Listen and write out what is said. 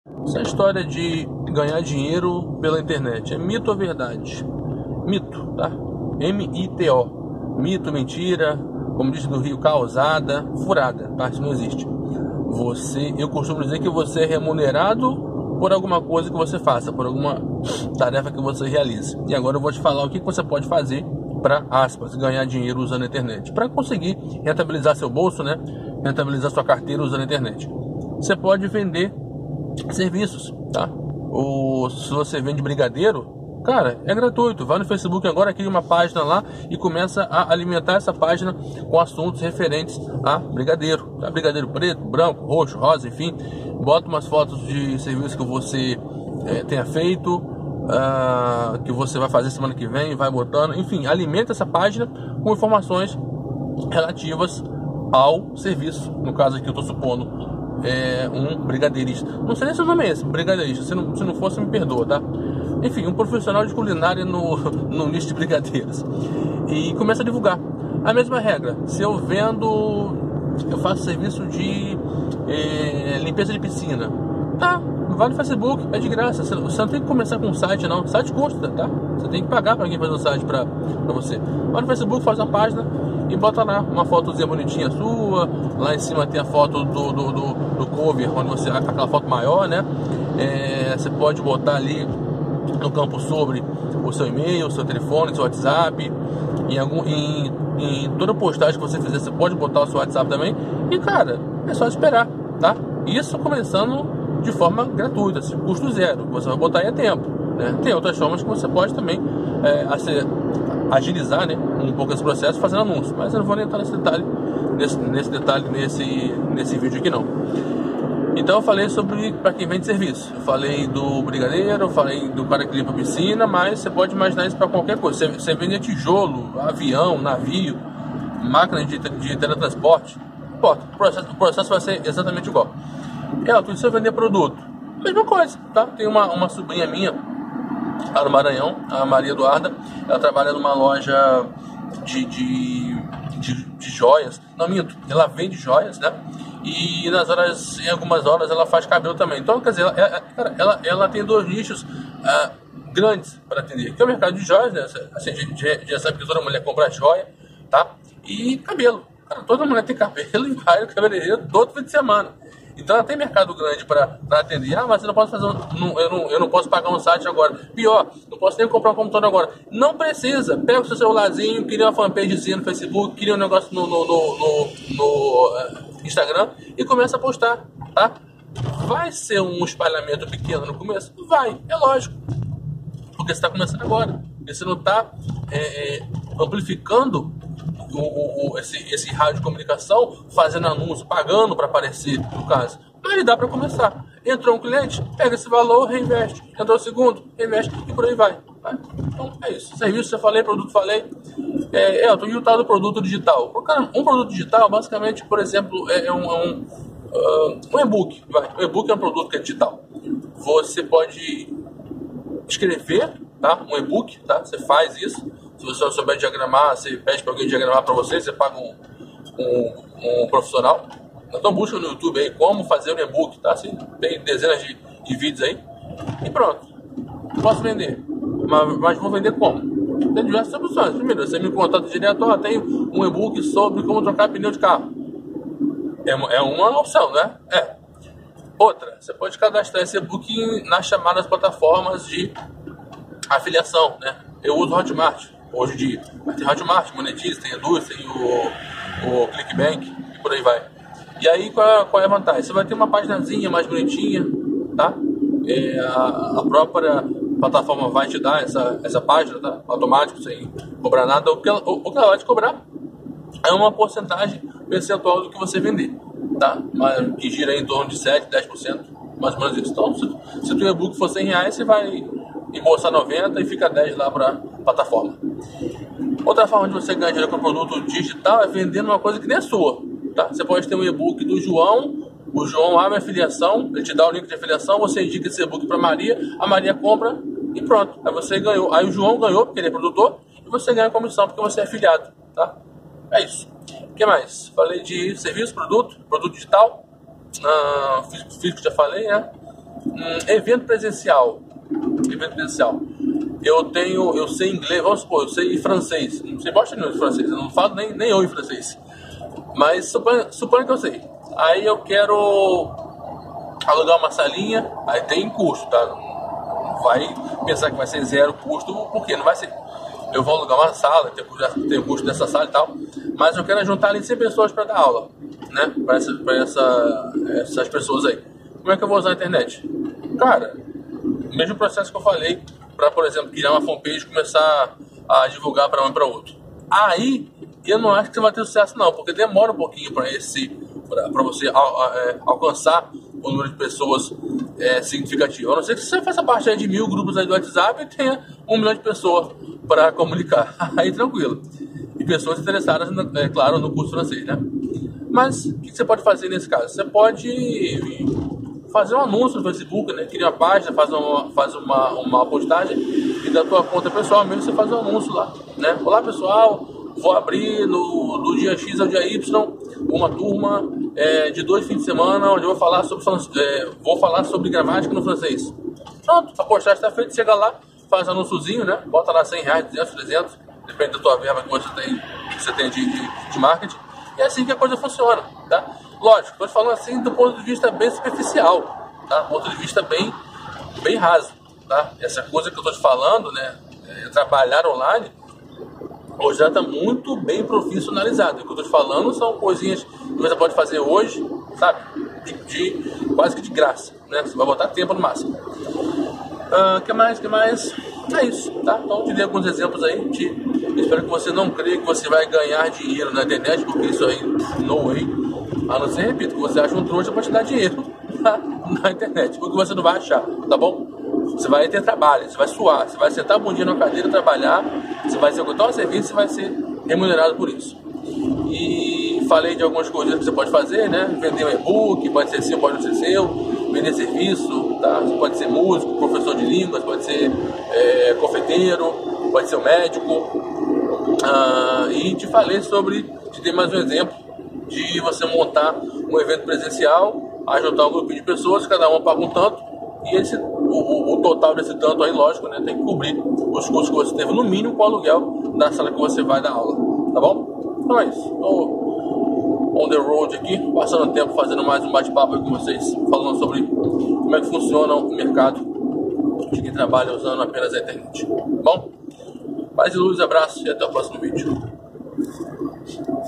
Essa história de ganhar dinheiro pela internet é mito ou verdade? Mito, tá? M-I-T-O. Mito, mentira, como diz no Rio, causada, furada, tá? Isso não existe. Eu costumo dizer que você é remunerado por alguma coisa que você faça, por alguma tarefa que você realize. E agora eu vou te falar o que você pode fazer para, aspas, ganhar dinheiro usando a internet. Para conseguir rentabilizar seu bolso, né? Rentabilizar sua carteira usando a internet. Você pode vender serviços, tá? Ou se você vende brigadeiro, cara, é gratuito. Vai no Facebook agora, cria uma página lá e começa a alimentar essa página com assuntos referentes a brigadeiro, tá? Brigadeiro preto, branco, roxo, rosa, enfim. Bota umas fotos de serviços que você tenha feito, que você vai fazer semana que vem, vai botando, enfim, alimenta essa página com informações relativas ao serviço. No caso aqui eu estou supondo um brigadeirista. Não sei nem se o nome é esse, brigadeirista. Se não fosse, me perdoa, tá? Enfim, um profissional de culinária no nicho de brigadeiros. E começa a divulgar. A mesma regra. Se eu faço serviço de limpeza de piscina. Tá, vai no Facebook, é de graça. Você não tem que começar com um site, não. O site custa, tá? Você tem que pagar para quem faz um site pra você. Vai no Facebook, faz uma página e bota lá uma fotozinha bonitinha sua. Lá em cima tem a foto do cover, onde aquela foto maior, né? Você pode botar ali no campo sobre o seu e-mail, o seu telefone, o seu WhatsApp. Em toda postagem que você fizer, você pode botar o seu WhatsApp também. E cara, é só esperar, tá? Isso começando de forma gratuita, assim, custo zero. Você vai botar aí a tempo, né? Tem outras formas que você pode também agilizar, né, um pouco esse processo fazendo anúncio, mas eu não vou nem entrar nesse vídeo aqui não. Então eu falei sobre para quem vende serviço, eu falei do brigadeiro, eu falei do cara que limpa a piscina, mas você pode imaginar isso para qualquer coisa. Você vende tijolo, avião, navio, máquina de teletransporte, não importa, o processo vai ser exatamente igual. Tudo isso é vender produto, mesma coisa, tá? Tem uma sobrinha minha lá no Maranhão, a Maria Eduarda. Ela trabalha numa loja de joias. Não, minto, ela vende joias, né? E em algumas horas ela faz cabelo também. Então, quer dizer, ela tem dois nichos grandes para atender, que é o mercado de joias, né? Assim, a gente já sabe que toda mulher compra joia, tá? E cabelo. Cara, toda mulher tem cabelo e vai no cabeleireiro todo fim de semana. Então ela tem mercado grande para atender. Mas você não pode fazer eu não posso pagar um site agora. Pior, não posso nem comprar um computador agora. Não precisa. Pega o seu celularzinho, cria uma fanpagezinha no Facebook, cria um negócio no Instagram e começa a postar, tá? Vai ser um espalhamento pequeno no começo? Vai, é lógico. Porque você está começando agora. Você não está amplificando esse rádio de comunicação, fazendo anúncio, pagando para aparecer, no caso. Mas dá para começar. Entrou um cliente, pega esse valor, reinveste. Entrou o segundo, reinveste e por aí vai. Então é isso. Serviço eu falei, produto falei. E o tal do produto digital. Um produto digital, basicamente, por exemplo, um e-book. Um e-book é um produto que é digital. Você pode escrever, tá? Um e-book, tá? Você faz isso. Se você não souber diagramar, você pede para alguém diagramar para você, você paga um profissional. Então busca no YouTube aí como fazer um e-book, tá? Assim, tem dezenas de vídeos aí. E pronto. Posso vender. Mas vou vender como? Tem diversas opções. Primeiro, você me contata direto, tem um e-book sobre como trocar pneu de carro. É uma opção, né? Outra, você pode cadastrar esse e-book nas chamadas plataformas de afiliação, né? Eu uso Hotmart hoje em dia. Mas tem Hotmart, Monetize, tem Eduz, tem o ClickBank e por aí vai. E aí qual é a vantagem? Você vai ter uma paginazinha mais bonitinha, tá? A própria plataforma vai te dar essa página, tá? Automático, sem cobrar nada. O que ela vai te cobrar é uma porcentagem percentual do que você vender, tá? Mas que gira em torno de 7, 10%, mais ou menos isso. Então, se o teu e-book for R$100, você vai embolsar 90 e fica 10 lá para plataforma. Outra forma de você ganhar dinheiro com produto digital é vendendo uma coisa que nem é sua, tá? Você pode ter um e-book do João, o João abre a afiliação, ele te dá o link de afiliação, você indica esse e-book para Maria, a Maria compra e pronto. Aí você ganhou. Aí o João ganhou porque ele é produtor e você ganha a comissão porque você é afiliado, tá? É isso. O que mais? Falei de serviço, produto digital, físico já falei, né? Evento presencial. Eu sei inglês, vamos supor, eu sei francês. Não sei bosta nenhuma de francês, eu não falo nem oi francês. Mas suponha que eu sei. Aí eu quero alugar uma salinha, aí tem custo, tá? Não vai pensar que vai ser zero custo, porque não vai ser. Eu vou alugar uma sala, tem o custo dessa sala e tal, mas eu quero juntar ali 100 pessoas para dar aula, né? Para essas pessoas aí. Como é que eu vou usar a internet? Cara, o mesmo processo que eu falei para, por exemplo, criar uma fanpage e começar a divulgar para um e para outro. Aí eu não acho que você vai ter sucesso não, porque demora um pouquinho para você alcançar o número de pessoas significativo. A não ser que você faça parte aí de 1000 grupos aí do WhatsApp e tenha 1 milhão de pessoas para comunicar. Aí tranquilo. E pessoas interessadas, claro, no curso francês, né? Mas o que você pode fazer nesse caso? Você pode fazer um anúncio no Facebook, né? Cria uma página, faz uma postagem e da tua conta pessoal mesmo você faz um anúncio lá, né? Olá pessoal, vou abrir do dia X ao dia Y uma turma de 2 fins de semana onde eu vou falar sobre gramática no francês. Pronto, a postagem está feita, chega lá, faz um anúnciozinho, né? Bota lá R$100, 200, 300, depende da tua verba que você tem de marketing. E é assim que a coisa funciona, tá? Lógico, estou te falando assim do ponto de vista bem superficial, tá? Do ponto de vista bem raso, tá? Essa coisa que eu estou te falando, né? Trabalhar online, hoje já está muito bem profissionalizado. O que eu estou te falando são coisinhas que você pode fazer hoje, sabe? Quase que de graça, né? Você vai botar tempo no máximo. Que mais? É isso, tá? Então eu te dei alguns exemplos aí. Espero que você não creia que você vai ganhar dinheiro na internet, porque isso aí, no way. A não ser, repito, que você acha um trouxa para te dar dinheiro na internet, porque você não vai achar, tá bom? Você vai ter trabalho, você vai suar, você vai sentar a bundinha na cadeira, trabalhar, você vai executar um serviço e vai ser remunerado por isso. E falei de algumas coisas que você pode fazer, né? Vender um e-book, pode ser seu, pode não ser seu, vender serviço, tá? Você pode ser músico, professor de línguas, pode ser confeiteiro, pode ser um médico. E te dei mais um exemplo de você montar um evento presencial, ajudar um grupo de pessoas, cada uma paga um tanto, e o total desse tanto aí, lógico, né, tem que cobrir os custos que você teve, no mínimo com o aluguel da sala que você vai dar aula, tá bom? Então é isso, estou on the road aqui, passando tempo fazendo mais um bate-papo aí com vocês, falando sobre como é que funciona o mercado de quem trabalha usando apenas a internet, tá bom? Paz e luz, abraço e até o próximo vídeo.